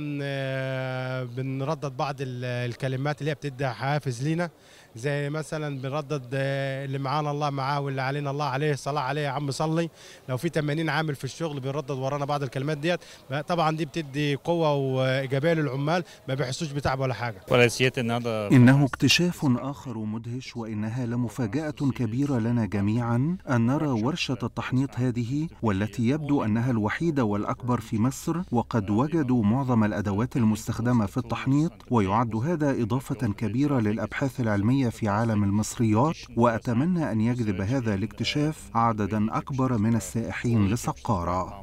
بنردد بعض الكلمات اللي هي بتدي حافز لينا، زي مثلا بنردد اللي معانا الله معاه واللي علينا الله عليه، صلاة عليه يا عم صلي. لو في 80 عامل في الشغل بنردد ورانا بعض الكلمات ديت. طبعا دي بتدي قوة وإيجابية للعمال، ما بيحسوش بتعب ولا حاجة. إنه اكتشاف آخر مدهش، وإنها لمفاجأة كبيرة لنا جميعا أن نرى ورشة التحنيط هذه، والتي يبدو أنها الوحيدة والأكبر في مصر، وقد وجدوا معظم الأدوات المستخدمة في التحنيط. ويعد هذا إضافة كبيرة للأبحاث العلمية في عالم المصريات، وأتمنى أن يجذب هذا الاكتشاف عددا أكبر من السائحين لسقارة.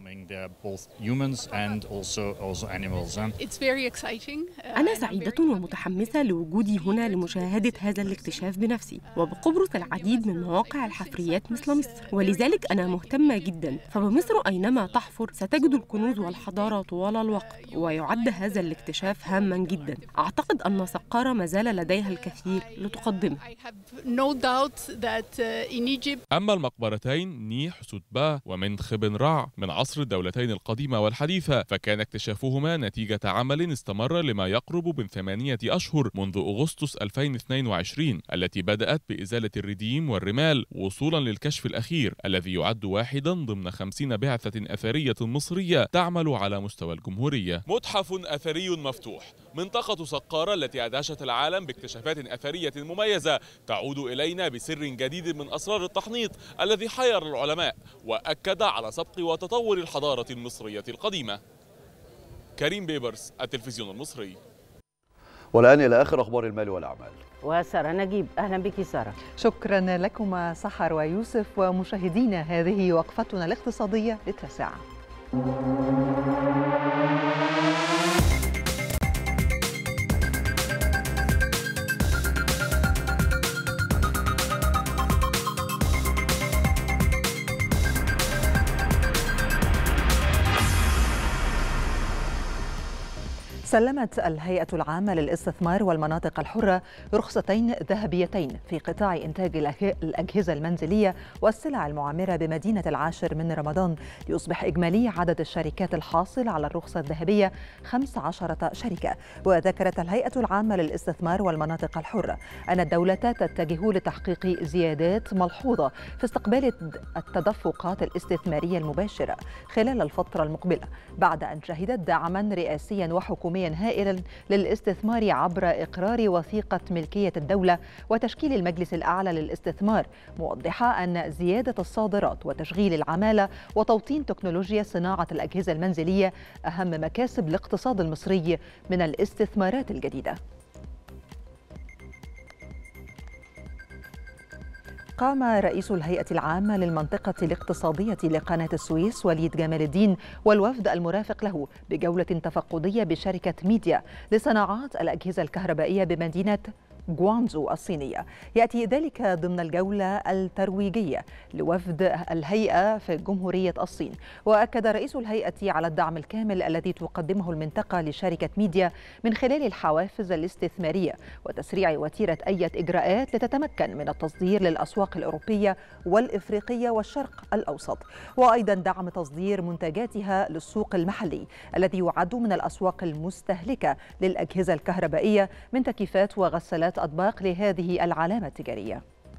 أنا سعيدة ومتحمسة لوجودي هنا لمشاهدة هذا الاكتشاف بنفسي، وبقبرص العديد من مواقع الحفريات مثل مصر، ولذلك أنا مهتمة جدا. فبمصر أينما تحفر ستجد الكنوز والحضارة طوال الوقت، ويعد هذا الاكتشاف هاما جدا. أعتقد أن سقارة ما زال لديها الكثير لتقدمه. أما المقبرتين نيح سوتبا ومن خبن رع من عصر الدولتين القديمة والحديثة، فكان اكتشافهما نتيجة عمل استمر لما يقرب من 8 أشهر منذ أغسطس 2022، التي بدأت بإزالة الرديم والرمال وصولا للكشف الأخير الذي يعد واحدا ضمن 50 بعثة أثرية مصرية تعمل على مستوى الجمهورية. متحف أثري مفتوح، منطقة سقارة التي أدهشت العالم باكتشافات أثرية مميزة تعود إلينا بسر جديد من أسرار التحنيط الذي حير العلماء وأكد على سبق وتطور الحضارة المصرية القديمة. كريم بيبرس، التلفزيون المصري. والآن إلى آخر أخبار المال والأعمال. وسارة نجيب، أهلا بك سارة. شكرا لكم سحر ويوسف. ومشاهدينا، هذه وقفتنا الاقتصادية للتاسعة. سلمت الهيئة العامة للاستثمار والمناطق الحرة رخصتين ذهبيتين في قطاع إنتاج الأجهزة المنزلية والسلع المعمرة بمدينة العاشر من رمضان، ليصبح إجمالي عدد الشركات الحاصل على الرخصة الذهبية 15 شركة. وذكرت الهيئة العامة للاستثمار والمناطق الحرة أن الدولة تتجه لتحقيق زيادات ملحوظة في استقبال التدفقات الاستثمارية المباشرة خلال الفترة المقبلة، بعد أن شهدت دعما رئاسيا وحكوميا هائلا للاستثمار عبر إقرار وثيقة ملكية الدولة وتشكيل المجلس الأعلى للاستثمار، موضحة أن زيادة الصادرات وتشغيل العمالة وتوطين تكنولوجيا صناعة الأجهزة المنزلية أهم مكاسب الاقتصاد المصري من الاستثمارات الجديدة. قام رئيس الهيئة العامة للمنطقة الاقتصادية لقناة السويس وليد جمال الدين والوفد المرافق له بجولة تفقدية بشركة ميديا لصناعات الأجهزة الكهربائية بمدينة غوانزو الصينية. يأتي ذلك ضمن الجولة الترويجية لوفد الهيئة في جمهورية الصين. وأكد رئيس الهيئة على الدعم الكامل الذي تقدمه المنطقة لشركة ميديا من خلال الحوافز الاستثمارية وتسريع وتيرة أي إجراءات لتتمكن من التصدير للأسواق الأوروبية والإفريقية والشرق الأوسط، وأيضا دعم تصدير منتجاتها للسوق المحلي الذي يعد من الأسواق المستهلكة للأجهزة الكهربائية من تكييفات وغسالات أطباق لهذه العلامة التجارية.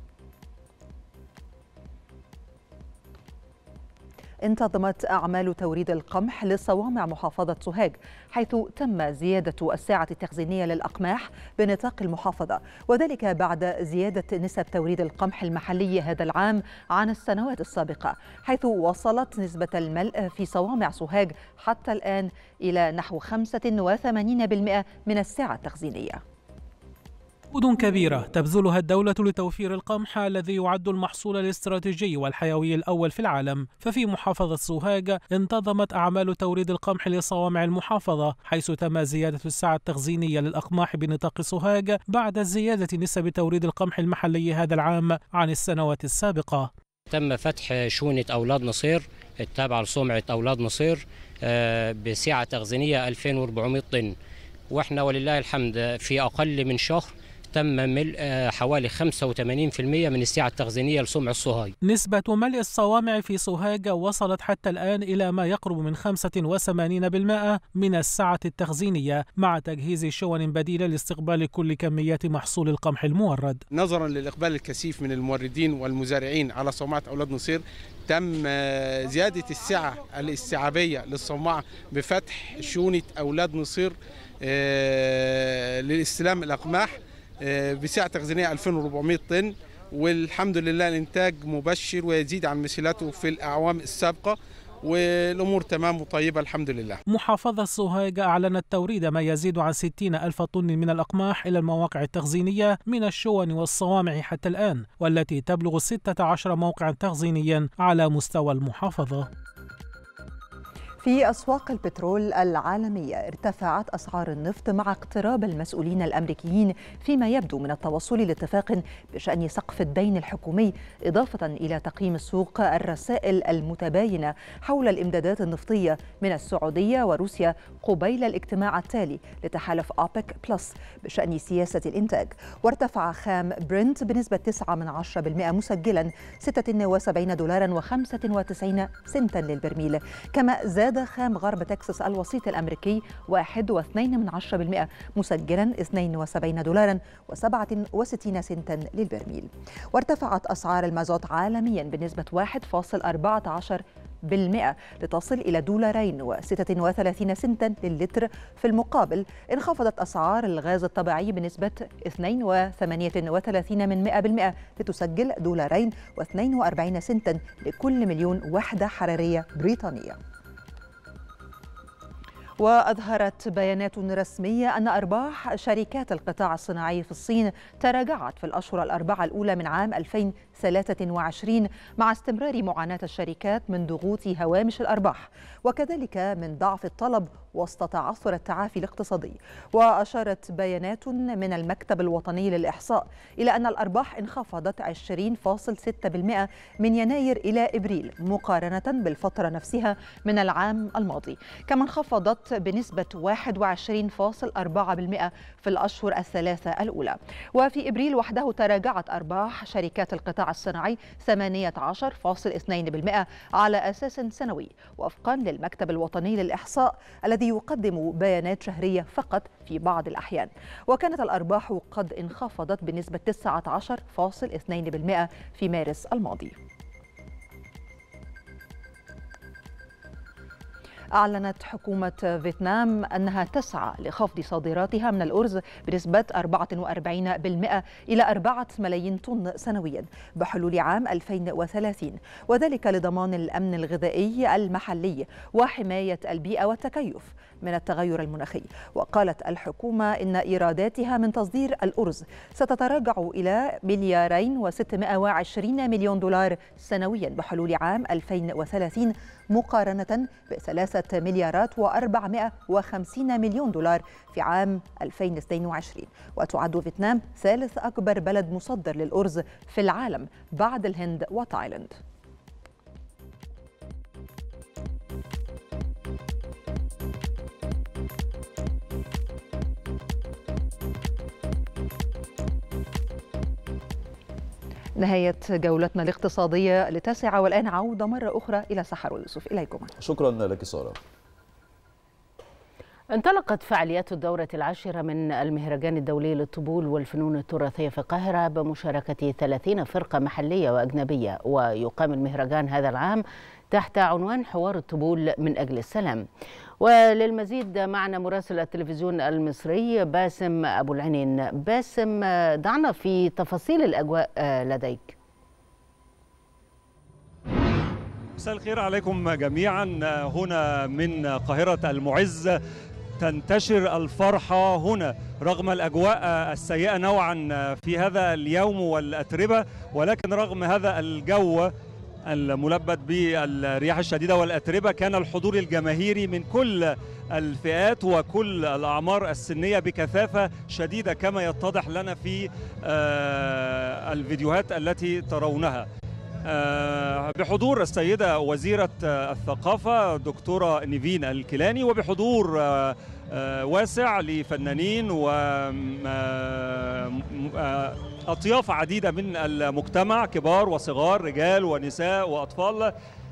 انتظمت أعمال توريد القمح لصوامع محافظة سوهاج، حيث تم زيادة السعة التخزينية للأقماح بنطاق المحافظة، وذلك بعد زيادة نسب توريد القمح المحلي هذا العام عن السنوات السابقة، حيث وصلت نسبة الملء في صوامع سوهاج حتى الآن إلى نحو 85% من السعة التخزينية. جهود كبيرة تبذلها الدولة لتوفير القمح الذي يعد المحصول الاستراتيجي والحيوي الأول في العالم. ففي محافظة سوهاج انتظمت أعمال توريد القمح لصوامع المحافظة، حيث تم زيادة السعة التخزينية للأقماح بنطاق سوهاج بعد زيادة نسب توريد القمح المحلي هذا العام عن السنوات السابقة. تم فتح شونة أولاد نصير التابعة لصومعة أولاد نصير بسعة تخزينية 2400 طن، وإحنا ولله الحمد في أقل من شهر تم ملء حوالي 85% من السعة التخزينية لصومع السوهاج. نسبة ملء الصوامع في سوهاج وصلت حتى الآن إلى ما يقرب من 85% من السعة التخزينية، مع تجهيز شون بديلة لاستقبال كل كميات محصول القمح المورد. نظرا للإقبال الكثيف من الموردين والمزارعين على صومعة أولاد نصير، تم زيادة السعة الاستيعابية للصومعة بفتح شونة أولاد نصير للاستلام الأقماح بسعة تخزينية 2400 طن، والحمد لله الإنتاج مبشر ويزيد عن مثيلاته في الأعوام السابقة، والأمور تمام وطيبة الحمد لله. محافظة سوهاج أعلنت توريد ما يزيد عن 60,000 طن من الأقماح إلى المواقع التخزينية من الشون والصوامع حتى الآن، والتي تبلغ 16 موقعا تخزينيا على مستوى المحافظة. في أسواق البترول العالمية ارتفعت أسعار النفط مع اقتراب المسؤولين الأمريكيين فيما يبدو من التوصل لاتفاق بشأن سقف الدين الحكومي، إضافة إلى تقييم السوق الرسائل المتباينة حول الإمدادات النفطية من السعودية وروسيا قبيل الاجتماع التالي لتحالف أوبك بلس بشأن سياسة الإنتاج. وارتفع خام برنت بنسبة 0.9% مسجلا $76.95 للبرميل، كما زاد خام غرب تكساس الوسيط الأمريكي 1.2% مسجلا $72.67 للبرميل. وارتفعت أسعار المازوت عالميا بنسبة 1.14% لتصل إلى $2.36 للتر. في المقابل انخفضت أسعار الغاز الطبيعي بنسبة 2.38% لتسجل $2.42 لكل مليون وحدة حرارية بريطانية. وأظهرت بيانات رسمية أن أرباح شركات القطاع الصناعي في الصين تراجعت في الأشهر الأربعة الأولى من عام 2023 مع استمرار معاناة الشركات من ضغوط هوامش الأرباح وكذلك من ضعف الطلب وسط تعثر التعافي الاقتصادي. وأشارت بيانات من المكتب الوطني للإحصاء إلى أن الأرباح انخفضت 20.6% من يناير إلى إبريل مقارنة بالفترة نفسها من العام الماضي، كما انخفضت بنسبة 21.4% في الأشهر الثلاثة الأولى. وفي إبريل وحده تراجعت أرباح شركات القطاع الصناعي 18.2% على أساس سنوي وفقا للمكتب الوطني للإحصاء الذي يقدم بيانات شهرية فقط في بعض الأحيان. وكانت الأرباح قد انخفضت بنسبة 19.2% في مارس الماضي. أعلنت حكومة فيتنام أنها تسعى لخفض صادراتها من الأرز بنسبة 44% إلى 4 ملايين طن سنويا بحلول عام 2030، وذلك لضمان الأمن الغذائي المحلي وحماية البيئة والتكيف من التغير المناخي. وقالت الحكومة إن إيراداتها من تصدير الأرز ستتراجع إلى $2.620 مليون سنويا بحلول عام 2030 مقارنة ب$3.450 مليون في عام 2022. وتعد فيتنام ثالث أكبر بلد مصدر للأرز في العالم بعد الهند وتايلاند. نهاية جولتنا الاقتصادية لتاسعة، والآن عودة مرة أخرى إلى سحر يوسف. إليكم. شكرا لك سارة. انطلقت فعاليات الدورة العاشرة من المهرجان الدولي للطبول والفنون التراثية في القاهرة بمشاركة 30 فرقة محلية وأجنبية، ويقام المهرجان هذا العام تحت عنوان حوار الطبول من أجل السلام. وللمزيد معنا مراسل التلفزيون المصري باسم أبو العنين. باسم، دعنا في تفاصيل الأجواء لديك. مساء الخير عليكم جميعا. هنا من قاهرة المعز تنتشر الفرحة هنا رغم الأجواء السيئة نوعا في هذا اليوم والأتربة، ولكن رغم هذا الجو الملبد بالرياح الشديدة والأتربة كان الحضور الجماهيري من كل الفئات وكل الأعمار السنية بكثافة شديدة كما يتضح لنا في الفيديوهات التي ترونها، بحضور السيدة وزيرة الثقافة دكتورة نيفين الكيلاني، وبحضور واسع لفنانين وأطياف عديدة من المجتمع، كبار وصغار، رجال ونساء وأطفال،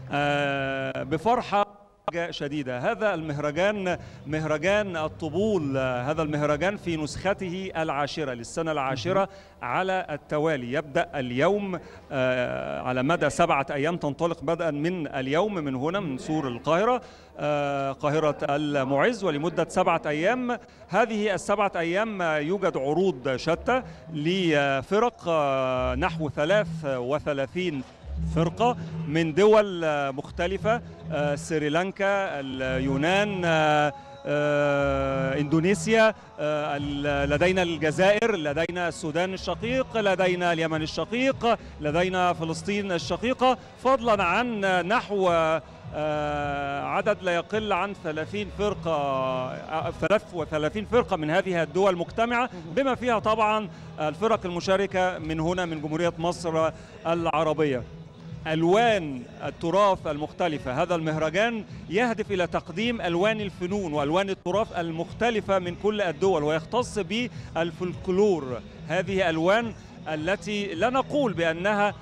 بفرحة شديدة. هذا المهرجان مهرجان الطبول، هذا المهرجان في نسخته العاشرة للسنة العاشرة على التوالي، يبدأ اليوم على مدى 7 أيام، تنطلق بدءا من اليوم من هنا من سور القاهرة قاهرة المعز، ولمدة 7 أيام. هذه ال7 أيام يوجد عروض شتى لفرق، نحو 33 فرقة من دول مختلفة، سريلانكا، اليونان، إندونيسيا، لدينا الجزائر، لدينا السودان الشقيق، لدينا اليمن الشقيق، لدينا فلسطين الشقيقة، فضلا عن نحو عدد لا يقل عن 33 فرقة من هذه الدول مجتمعة، بما فيها طبعا الفرق المشاركة من هنا من جمهورية مصر العربية. ألوان التراث المختلفة، هذا المهرجان يهدف إلى تقديم ألوان الفنون وألوان التراث المختلفة من كل الدول، ويختص بالفلكلور. هذه ألوان التي لا نقول بأنها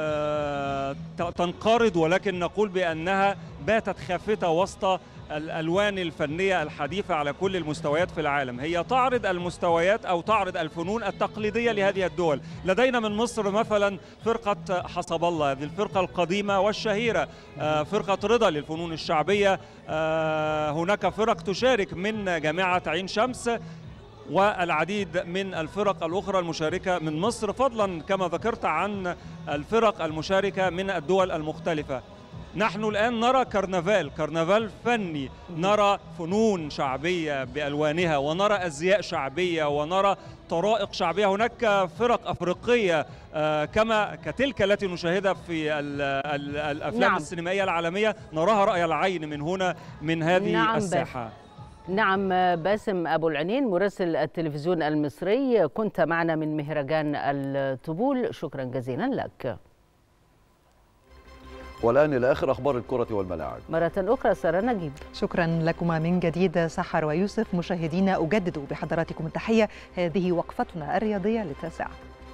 تنقرض، ولكن نقول بأنها باتت خافتة وسط الألوان الفنية الحديثة على كل المستويات في العالم. هي تعرض المستويات أو تعرض الفنون التقليدية لهذه الدول. لدينا من مصر مثلا فرقة حسب الله، هذه الفرقة القديمة والشهيرة، فرقة رضا للفنون الشعبية. هناك فرق تشارك من جامعة عين شمس، والعديد من الفرق الأخرى المشاركة من مصر، فضلا كما ذكرت عن الفرق المشاركة من الدول المختلفة. نحن الآن نرى كرنفال فني، نرى فنون شعبية بألوانها، ونرى أزياء شعبية، ونرى طرائق شعبية. هناك فرق أفريقية كتلك التي نشاهدها في الأفلام السينمائية العالمية، نراها رأي العين من هنا من هذه الساحة. نعم، باسم أبو العنين مراسل التلفزيون المصري، كنت معنا من مهرجان الطبول، شكرا جزيلا لك. والآن إلى آخر أخبار الكرة والملاعب مرة أخرى سارة نجيب. شكرا لكما من جديد سحر ويوسف. مشاهدينا أجدد بحضراتكم التحية، هذه وقفتنا الرياضية للتاسعة.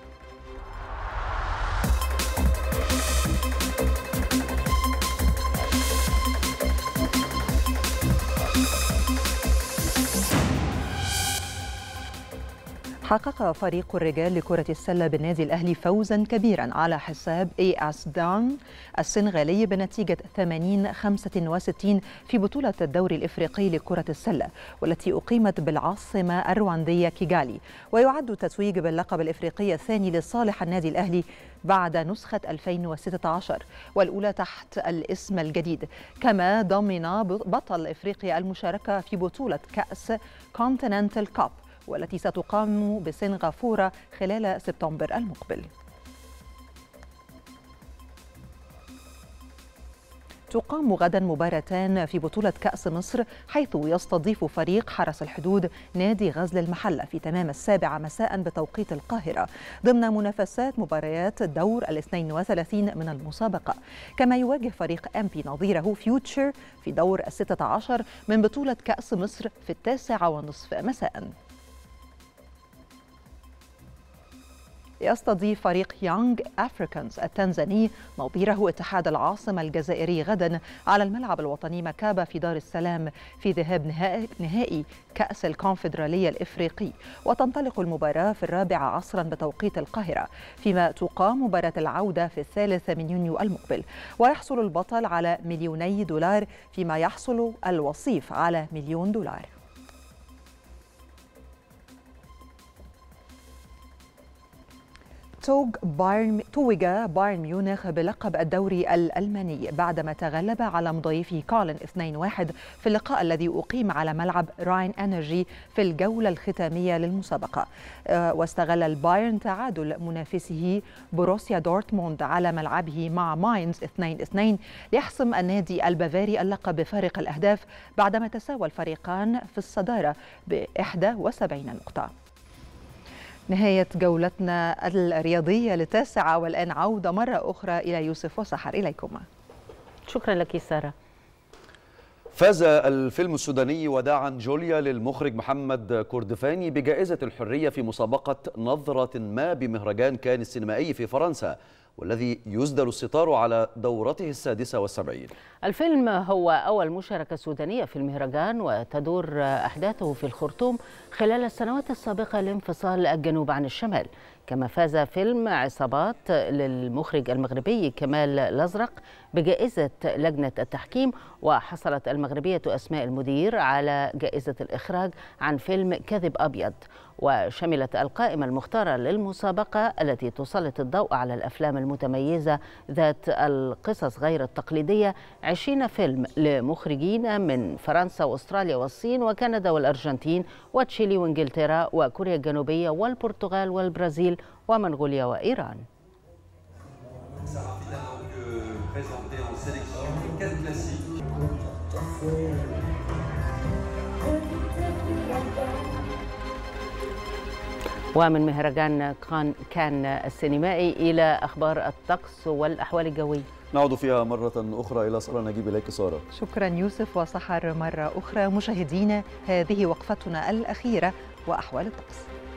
حقق فريق الرجال لكرة السلة بالنادي الأهلي فوزا كبيرا على حساب AS دان السنغالي بنتيجة 80-65 في بطولة الدوري الإفريقي لكرة السلة، والتي أقيمت بالعاصمة الرواندية كيغالي. ويعد التتويج باللقب الإفريقي الثاني لصالح النادي الأهلي بعد نسخة 2016 والأولى تحت الاسم الجديد. كما ضمن بطل إفريقيا المشاركة في بطولة كأس كونتيننتال كاب، والتي ستقام بسنغافورة خلال سبتمبر المقبل. تقام غدا مباراتان في بطولة كأس مصر، حيث يستضيف فريق حرس الحدود نادي غزل المحلة في تمام 7 مساء بتوقيت القاهرة، ضمن منافسات مباريات الدور 32 من المسابقة. كما يواجه فريق MP نظيره فيوتشر في دور 16 من بطولة كأس مصر في 9:30 مساء. يستضيف فريق يونغ أفريكانز التنزاني نظيره اتحاد العاصمة الجزائري غدا على الملعب الوطني مكابة في دار السلام في ذهاب نهائي كأس الكونفدرالية الإفريقي. وتنطلق المباراة في 4 عصرا بتوقيت القاهرة، فيما تقام مباراة العودة في 3 من يونيو المقبل. ويحصل البطل على $2,000,000 فيما يحصل الوصيف على $1,000,000. توج بايرن ميونخ بلقب الدوري الألماني بعدما تغلب على مضيفه كولن 2-1 في اللقاء الذي أقيم على ملعب راين أنرجي في الجولة الختامية للمسابقة. واستغل البايرن تعادل منافسه بروسيا دورتموند على ملعبه مع ماينز 2-2 ليحسم النادي البافاري اللقب بفارق الأهداف، بعدما تساوى الفريقان في الصدارة ب71 نقطة. نهاية جولتنا الرياضية للتاسعة، والآن عودة مرة أخرى إلى يوسف وسحر. إليكما. شكرا لك سارة. فاز الفيلم السوداني وداعا جوليا للمخرج محمد كردفاني بجائزة الحرية في مسابقة نظرة ما بمهرجان كان السينمائي في فرنسا، والذي يسدل الستار على دورته 76. الفيلم هو أول مشاركة سودانية في المهرجان، وتدور أحداثه في الخرطوم خلال السنوات السابقة لانفصال الجنوب عن الشمال. كما فاز فيلم عصابات للمخرج المغربي كمال الأزرق بجائزة لجنة التحكيم، وحصلت المغربية أسماء المدير على جائزة الإخراج عن فيلم كذب أبيض. وشملت القائمة المختارة للمسابقة التي تسلط الضوء على الأفلام المتميزة ذات القصص غير التقليدية 20 فيلم لمخرجين من فرنسا وأستراليا والصين وكندا والأرجنتين وتشيلي وإنجلترا وكوريا الجنوبية والبرتغال والبرازيل ومنغوليا وإيران. ومن مهرجان كان السينمائي إلى أخبار الطقس والأحوال الجوية. نعود فيها مرة أخرى إلى سارة. نجيب إليك سارة. شكرا يوسف وسحر. مرة أخرى مشاهدينا، هذه وقفتنا الأخيرة وأحوال الطقس.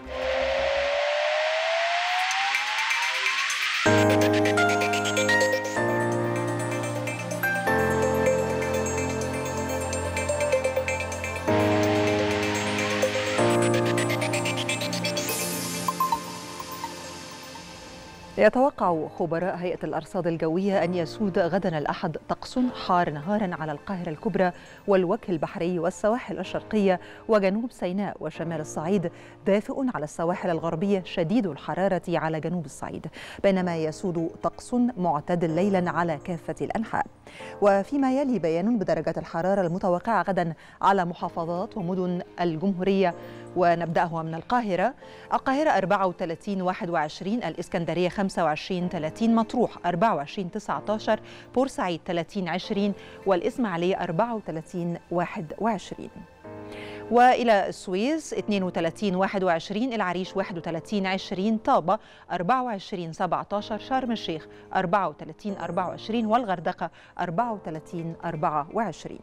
يتوقع خبراء هيئة الأرصاد الجوية أن يسود غدا الأحد طقس حار نهارا على القاهرة الكبرى والوجه البحري والسواحل الشرقية وجنوب سيناء وشمال الصعيد، دافئ على السواحل الغربية، شديد الحرارة على جنوب الصعيد، بينما يسود طقس معتدل ليلا على كافة الأنحاء. وفيما يلي بيان بدرجات الحرارة المتوقعة غدا على محافظات ومدن الجمهورية، ونبدأها من القاهرة 34 21، الإسكندرية 25 30، مطروح 24 19، بورسعيد 30 20، والإسماعيلية 34 21. وإلى السويس 32 21، العريش 31 20، طابة 24 17، شرم الشيخ 34 24، والغردقة 34 24.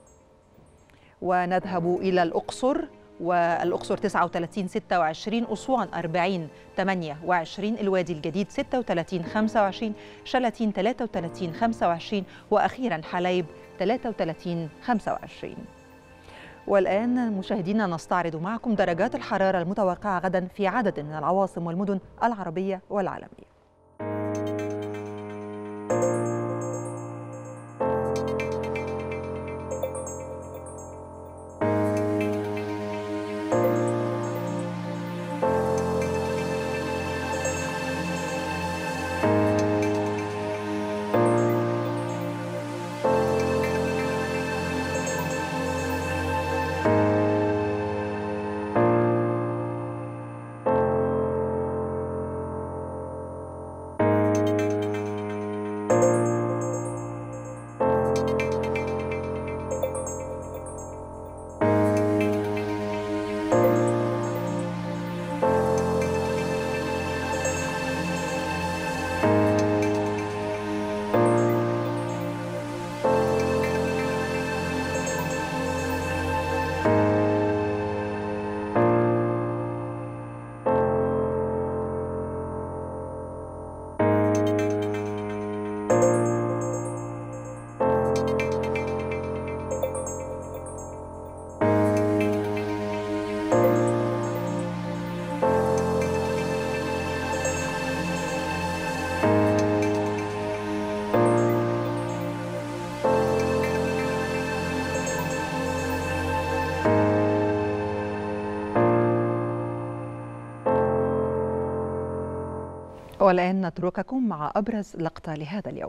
ونذهب إلى الأقصر، والأقصر 39 26، أسوان 40 28، الوادي الجديد 36 25، شلاتين 33 25، وأخيرا حلايب 33 25. والآن مشاهدينا نستعرض معكم درجات الحرارة المتوقعة غدا في عدد من العواصم والمدن العربية والعالمية. والآن نترككم مع أبرز لقطة لهذا اليوم.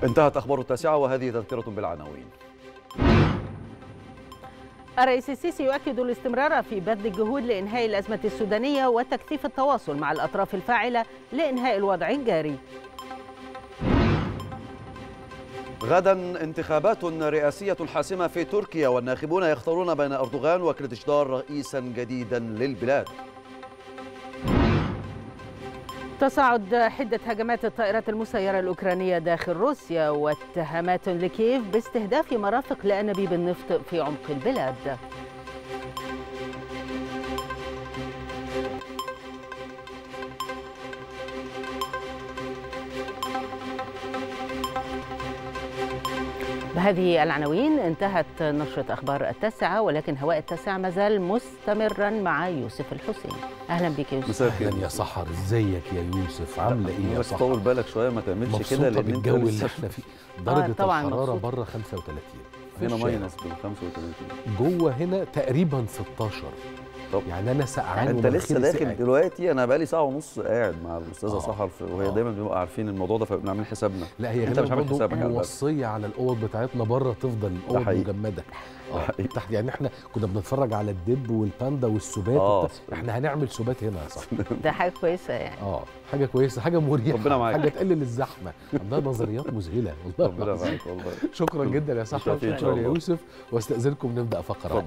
انتهت أخبار التاسعة وهذه تذكرة بالعناوين. الرئيس السيسي يؤكد الاستمرار في بذل الجهود لإنهاء الأزمة السودانية وتكثيف التواصل مع الأطراف الفاعلة لإنهاء الوضع الجاري. غدا انتخابات رئاسية حاسمة في تركيا، والناخبون يختارون بين أردوغان وكليتشدار رئيسا جديدا للبلاد. تصاعد حدة هجمات الطائرات المسيرة الأوكرانية داخل روسيا، واتهامات لكييف باستهداف مرافق لأنابيب النفط في عمق البلاد. بهذه العناوين انتهت نشرة أخبار التاسعة، ولكن هواء التاسعة ما زال مستمرا مع يوسف الحسين. أهلا بك يا يوسف. أهلا يا سحر، ازيك يا يوسف؟ عاملة إيه يا سحر؟ طول بالك شوية ما تعملش كده لأن بالجو اللي احنا فيه. درجة الحرارة بره 35 هنا ماينس بال 35 جوه هنا تقريبا 16. يعني انا سقعان. انت لسه داخل دلوقتي؟ انا بقالي ساعه ونص قاعد مع الاستاذه سحر وهي دايما بنبقى عارفين الموضوع ده فبنعمل حسابنا. لا هي انت مش عامل حسابك موصيه على الاوض بتاعتنا بره تفضل الاوض مجمده. تحت يعني احنا كنا بنتفرج على الدب والباندا والسبات. احنا هنعمل سبات هنا يا صاحبي. ده حاجه كويسه يعني. حاجه كويسه، حاجه مريحه، ربنا معاك، حاجه تقلل الزحمه. عندها نظريات مذهله والله. ربنا معاك والله. شكرا جدا يا صاحبي، شكرا يا يوسف، واستاذنكم نبدا فقره.